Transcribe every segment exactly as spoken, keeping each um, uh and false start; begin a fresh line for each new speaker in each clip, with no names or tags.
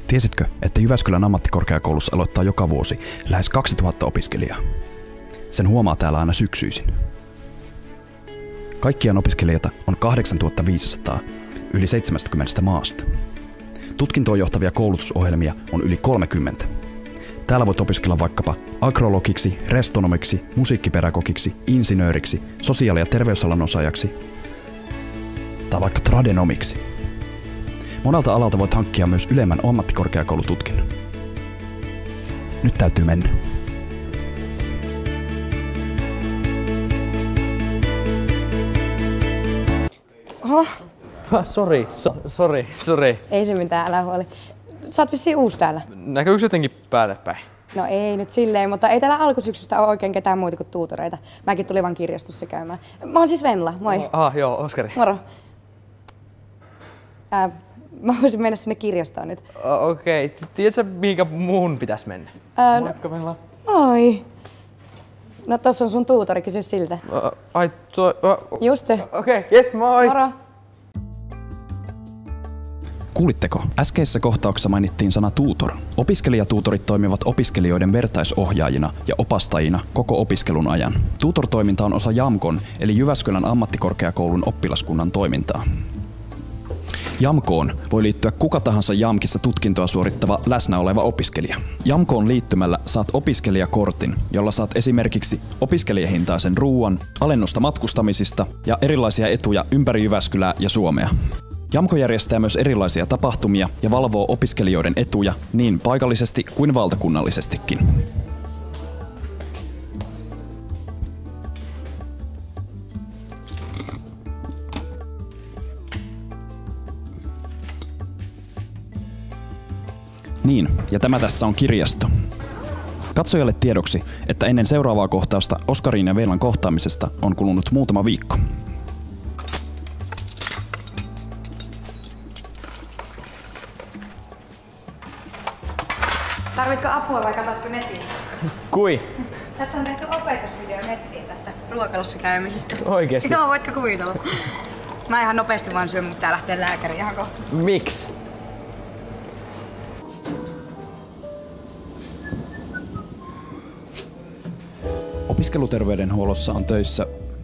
Tiesitkö, että Jyväskylän ammattikorkeakoulussa aloittaa joka vuosi lähes kaksituhatta opiskelijaa? Sen huomaa täällä aina syksyisin. Kaikkiaan opiskelijoita on kahdeksantuhatta viisisataa yli seitsemästäkymmenestä maasta. Tutkintoon johtavia koulutusohjelmia on yli kolmekymmentä. Täällä voit opiskella vaikkapa agrologiksi, restonomiksi, musiikkipedagogiksi, insinööriksi, sosiaali- ja terveysalan osaajaksi tai vaikka tradenomiksi. Monelta alalta voit hankkia myös ylemmän ammattikorkeakoulututkinnon. Nyt täytyy mennä.
Oho.
Sori, so, sori, sori.
Ei se mitään, älä huoli. Sä oot vissiin uusi täällä.
Näkyykö se jotenkin päälle päin?
No ei nyt silleen, mutta ei täällä alkusyksystä ole oikein ketään muuta kuin tuutoreita. Mäkin tulin vaan kirjastossa käymään. Mä oon siis Venla, moi.
Ah, joo, Oskari.
Moro. Ää, mä voisin mennä sinne kirjastoon nyt.
Okei, okay. Tiedätkö mihinkä muun pitäisi mennä?
Ää,
Moikka, Venla.
Moi. No tossa on sun tuutori, kysy siltä.
Uh, ai tuo... Uh,
Just se.
Okei, okay, jes, moi.
Moro.
Kuulitteko? Äskeisessä kohtauksessa mainittiin sana tuutor. Opiskelijatuutorit toimivat opiskelijoiden vertaisohjaajina ja opastajina koko opiskelun ajan. Tuutor-toiminta on osa JAMKon eli Jyväskylän ammattikorkeakoulun oppilaskunnan toimintaa. JAMKoon voi liittyä kuka tahansa JAMKissa tutkintoa suorittava läsnä oleva opiskelija. JAMKoon liittymällä saat opiskelijakortin, jolla saat esimerkiksi opiskelijahintaisen ruuan, alennusta matkustamisista ja erilaisia etuja ympäri Jyväskylää ja Suomea. JAMKo järjestää myös erilaisia tapahtumia ja valvoo opiskelijoiden etuja niin paikallisesti kuin valtakunnallisestikin. Niin, ja tämä tässä on kirjasto. Katsojalle tiedoksi, että ennen seuraavaa kohtausta Oskarin ja Venlan kohtaamisesta on kulunut muutama viikko.
Tarvitko apua vai katsotko netistä?
Kui?
Tästä on tehty opetusvideo nettiin tästä ruokalossa käymisestä.
Oikeesti?
Joo, voitko kuvitella? Mä ihan nopeasti vaan syön, mutta tää lähtee lääkäriin ihan kohta.
Miksi?
Opiskeluterveydenhuollossa on töissä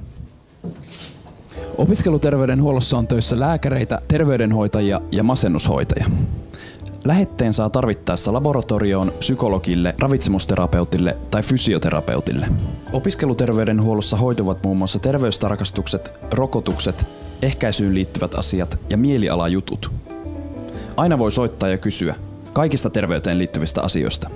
Opiskeluterveydenhuollossa on töissä lääkäreitä, terveydenhoitajia ja masennushoitajia. Lähetteen saa tarvittaessa laboratorioon, psykologille, ravitsemusterapeutille tai fysioterapeutille. Opiskeluterveydenhuollossa hoituvat muun muassa terveystarkastukset, rokotukset, ehkäisyyn liittyvät asiat ja mielialajutut. Aina voi soittaa ja kysyä kaikista terveyteen liittyvistä asioista.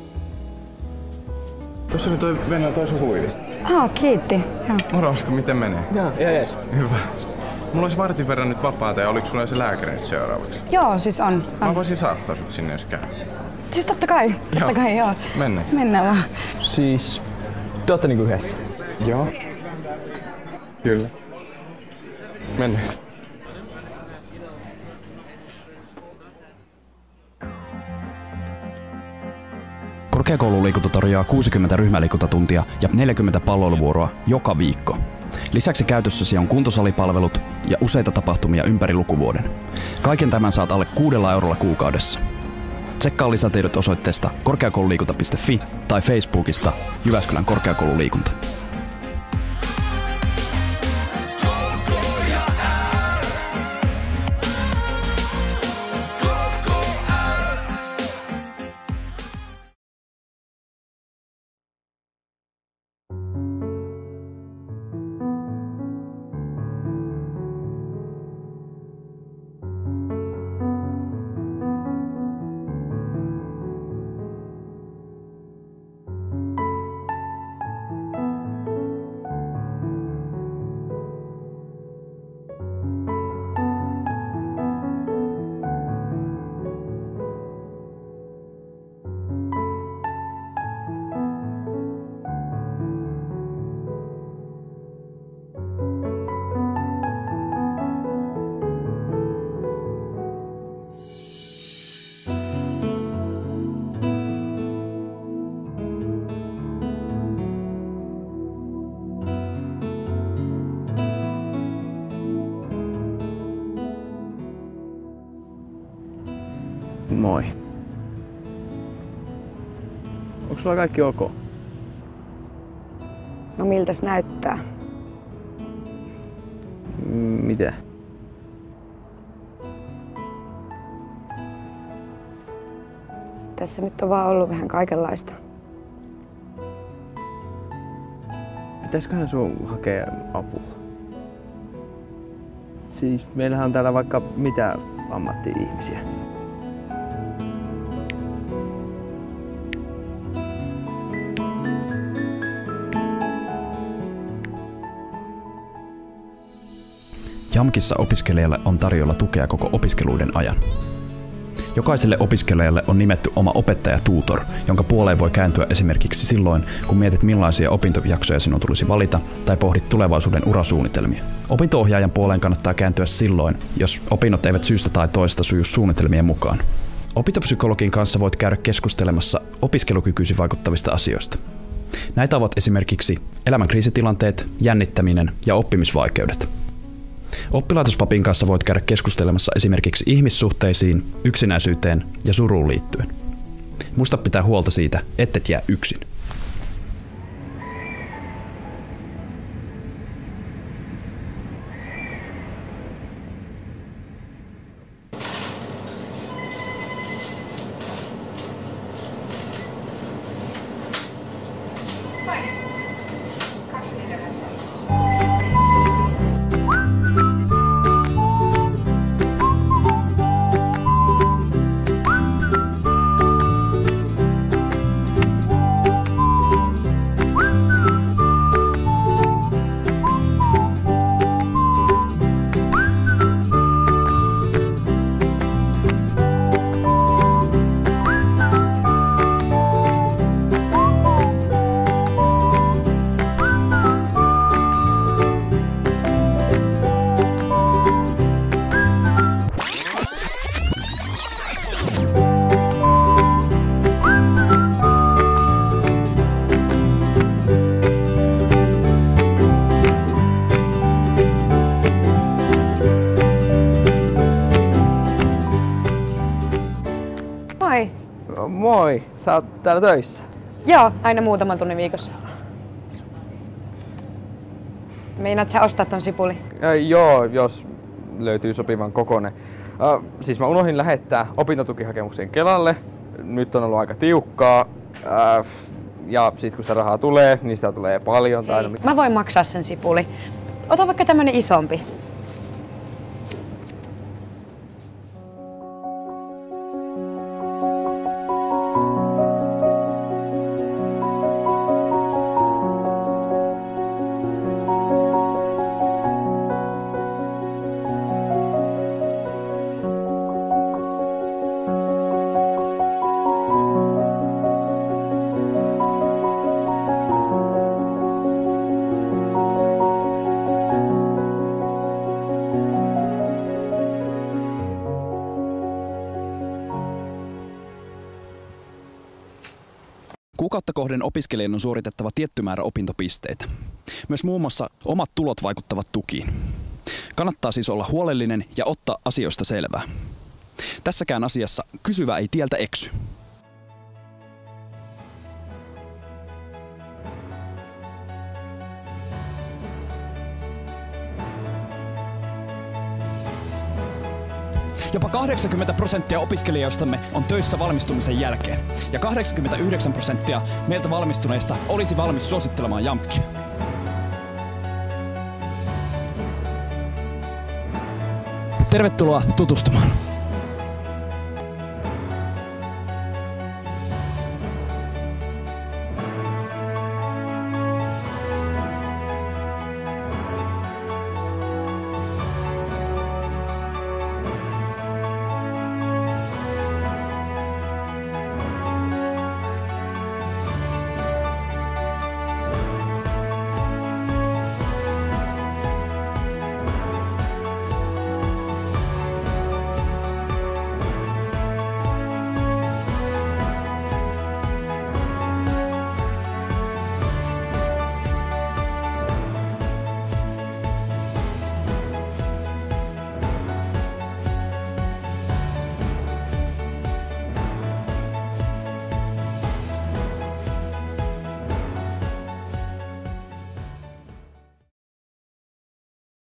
Tuossa on toi Venla toi sun huivis.
Ah, kiitti. Joo.
Moro, Oskar, miten menee?
Joo, joo, jees.
Hyvä. Mulla olisi vartin verran nyt vapaata ja oliko sulla se lääkäri nyt seuraavaksi?
Joo, siis on. on.
Mä voisin saattaa sut sinne, jos käy.
Siis totta kai. Totta
Joo.
kai, joo.
Mennäänkö?
Mennään vaan.
Siis, te ootte niinku yhdessä?
Joo. Kyllä. Mennäänkö?
Korkeakoululiikunta tarjoaa kuusikymmentä ryhmäliikuntatuntia ja neljäkymmentä palloiluvuoroa joka viikko. Lisäksi käytössäsi on kuntosalipalvelut ja useita tapahtumia ympäri lukuvuoden. Kaiken tämän saat alle kuudella eurolla kuukaudessa. Tsekkaa lisätiedot osoitteesta korkeakoululiikunta piste fi tai Facebookista Jyväskylän korkeakoululiikunta.
Moi. sulla kaikki ok?
No miltäs näyttää?
Mitä?
Tässä nyt on vaan ollut vähän kaikenlaista.
Pitäisköhän sun hakea apua? Siis meillähän on täällä vaikka mitä ammatti-ihmisiä.
JAMKissa opiskelijalle on tarjolla tukea koko opiskeluiden ajan. Jokaiselle opiskelijalle on nimetty oma opettaja-tuutor, jonka puoleen voi kääntyä esimerkiksi silloin, kun mietit millaisia opintojaksoja sinun tulisi valita tai pohdit tulevaisuuden urasuunnitelmia. Opinto-ohjaajan puoleen kannattaa kääntyä silloin, jos opinnot eivät syystä tai toista suju suunnitelmien mukaan. Opintopsykologin kanssa voit käydä keskustelemassa opiskelukykyisi vaikuttavista asioista. Näitä ovat esimerkiksi elämän kriisitilanteet, jännittäminen ja oppimisvaikeudet. Oppilaitospapin kanssa voit käydä keskustelemassa esimerkiksi ihmissuhteisiin, yksinäisyyteen ja suruun liittyen. Muista pitää huolta siitä, ettet jää yksin.
Moi.
Moi, sä oot täällä töissä?
Joo, aina muutaman tunnin viikossa. Meinaat sä ostaa ton sipuli?
Äh, joo, jos löytyy sopivan kokoinen. Äh, siis mä unohdin lähettää opintotukihakemuksen Kelalle. Nyt on ollut aika tiukkaa. Äh, ja sit kun sitä rahaa tulee, niin sitä tulee paljon. Tai no,
mä voin maksaa sen sipuli. Ota vaikka tämmönen isompi.
Kuukautta kohden opiskelijan on suoritettava tietty määrä opintopisteitä. Myös muun muassa omat tulot vaikuttavat tukiin. Kannattaa siis olla huolellinen ja ottaa asioista selvää. Tässäkään asiassa kysyvä ei tieltä eksy. Jopa kahdeksankymmentä prosenttia opiskelijoistamme on töissä valmistumisen jälkeen. Ja kahdeksankymmentäyhdeksän prosenttia meiltä valmistuneista olisi valmis suosittelemaan JAMKia. Tervetuloa tutustumaan.